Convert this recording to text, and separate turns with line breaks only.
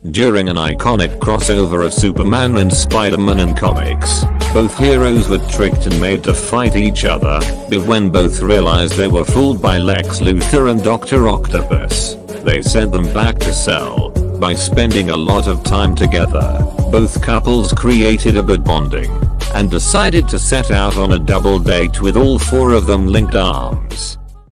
During an iconic crossover of Superman and Spider-Man in comics, both heroes were tricked and made to fight each other, but when both realized they were fooled by Lex Luthor and Dr. Octopus, they sent them back to Cell. By spending a lot of time together, both couples created a good bonding, and decided to set out on a double date with all four of them linked arms.